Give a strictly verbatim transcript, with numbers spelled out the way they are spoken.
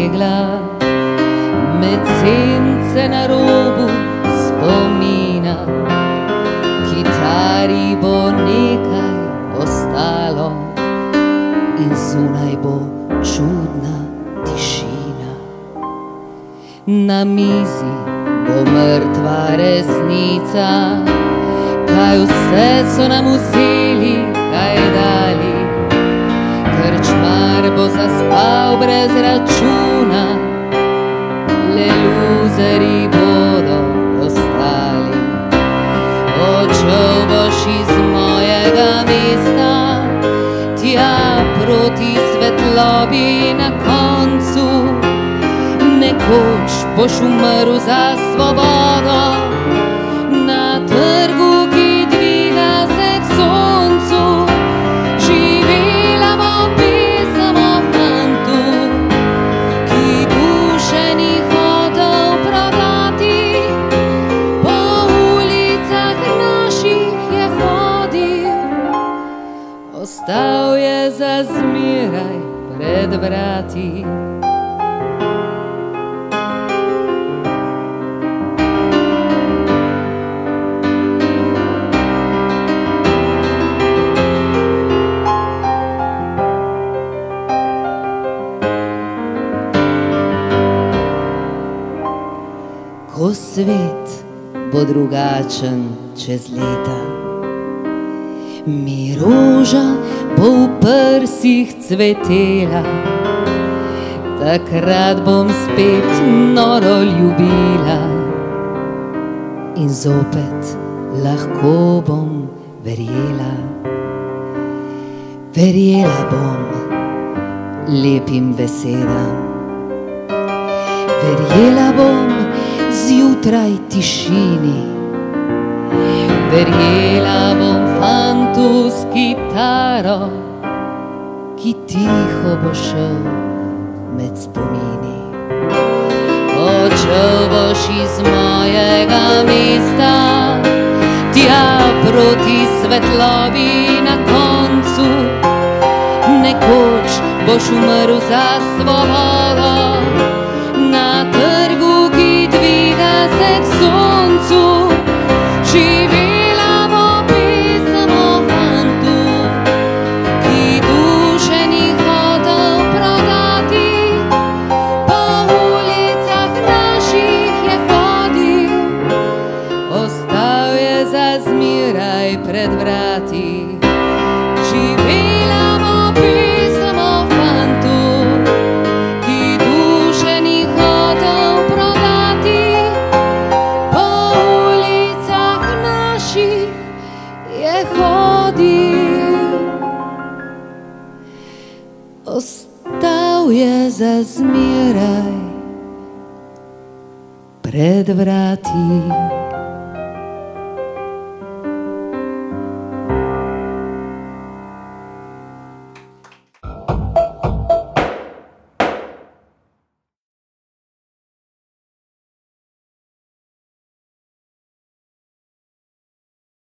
legla med sence na robu spomina. Kitari bo nekaj ostalo in zunaj bo čudna tišina. Na mizi bo mrtva resnica, kaj vse so nam vzeli, kaj dali. Krčmar bo zaspal brez računa, le luzeri bodo ostali. Odšel boš iz mojega mesta, tja proti svetlobi na koncu. Nekoč boš umrl za svobodo, na trgu, ki dviga se k soncu. Živela bo pesem o fantu, ki duše ni hotel prodati. Po ulicah naših je hodil, ostal je za zmeraj pred vrati. Ko svet bo drugačen čez leta, mi roža bo v prsih cvetela. Takrat bom spet noro ljubila in zopet lahko bom verjela. Verjela bom lepim besedam, verjela bom zjutraj tišini. Verjela bom fantu s kitaro, ki tiho bo šel med spomini. Odšel boš iz mojega mesta, tja proti svetlobi na koncu. Nekoč boš umrl za svobodo, na trgu, ki dviga se k soncu. Živela bo pesem o fantu, ki duše ni hotel prodati. Po ulicah naših je hodil, ostal je za zmeraj pred vrati. Živela bo pesem o fantu, ki duše ni hotel prodati. Po ulicah naših je hodil, ostal je za zmeraj pred vrati.